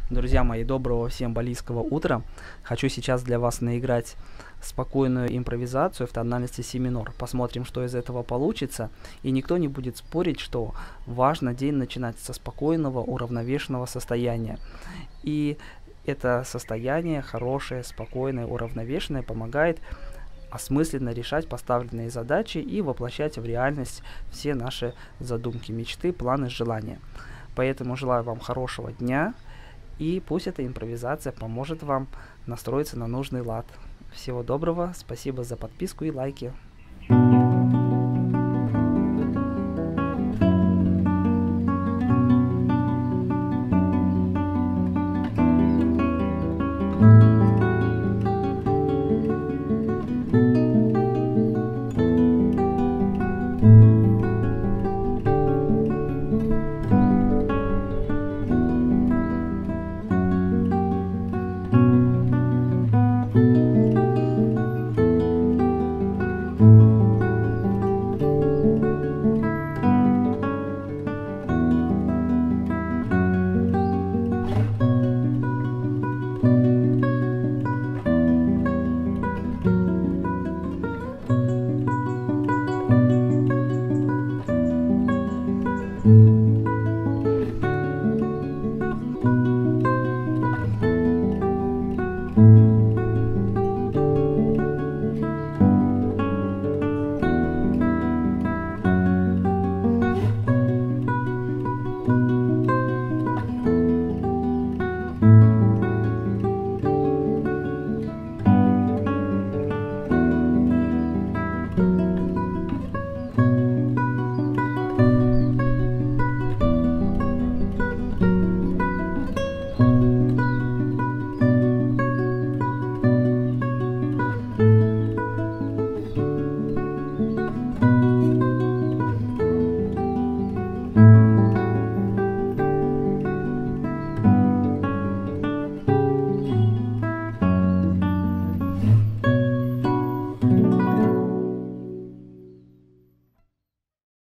Друзья мои, доброго всем балийского утра. Хочу сейчас для вас наиграть спокойную импровизацию в тональности си минор. Посмотрим, что из этого получится. И никто не будет спорить, что важно день начинать со спокойного, уравновешенного состояния. И это состояние хорошее, спокойное, уравновешенное помогает осмысленно решать поставленные задачи и воплощать в реальность все наши задумки, мечты, планы, желания. Поэтому желаю вам хорошего дня. И пусть эта импровизация поможет вам настроиться на нужный лад. Всего доброго, спасибо за подписку и лайки.